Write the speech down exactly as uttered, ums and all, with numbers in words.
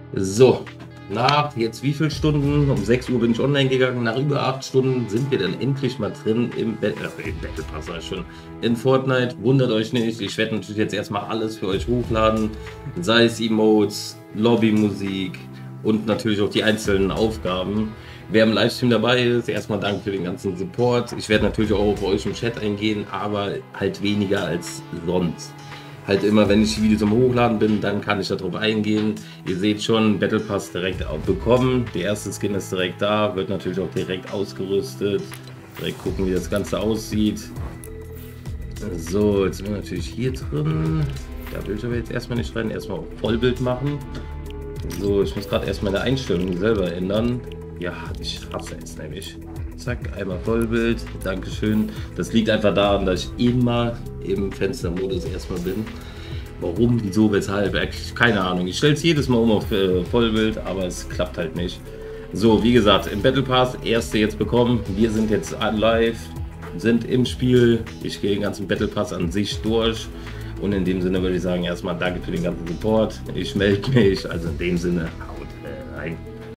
So, nach jetzt wie viel Stunden? Um sechs Uhr bin ich online gegangen. Nach über acht Stunden sind wir dann endlich mal drin im, Bat äh, im Battle Pass, sag ich schon, in Fortnite. Wundert euch nicht, ich werde natürlich jetzt erstmal alles für euch hochladen, sei es Emotes, Lobbymusik und natürlich auch die einzelnen Aufgaben. Wer im Livestream dabei ist, erstmal danke für den ganzen Support. Ich werde natürlich auch auf euch im Chat eingehen, aber halt weniger als sonst. Halt immer, wenn ich die Videos am Hochladen bin, dann kann ich darauf eingehen. Ihr seht schon, Battle Pass direkt auch bekommen. Der erste Skin ist direkt da, wird natürlich auch direkt ausgerüstet. Direkt gucken, wie das Ganze aussieht. So, jetzt sind wir natürlich hier drin. Da will ich aber jetzt erstmal nicht rein, erstmal auf Vollbild machen. So, ich muss gerade erstmal meine Einstellungen selber ändern. Ja, ich hasse es nämlich. Zack, einmal Vollbild, Dankeschön. Das liegt einfach daran, dass ich immer im Fenstermodus erstmal bin. Warum, wieso, weshalb, keine Ahnung. Ich stelle es jedes Mal um auf äh, Vollbild, aber es klappt halt nicht. So, wie gesagt, im Battle Pass, erste jetzt bekommen. Wir sind jetzt live, sind im Spiel. Ich gehe den ganzen Battle Pass an sich durch. Und in dem Sinne würde ich sagen, erstmal danke für den ganzen Support. Ich melde mich, also in dem Sinne, haut rein.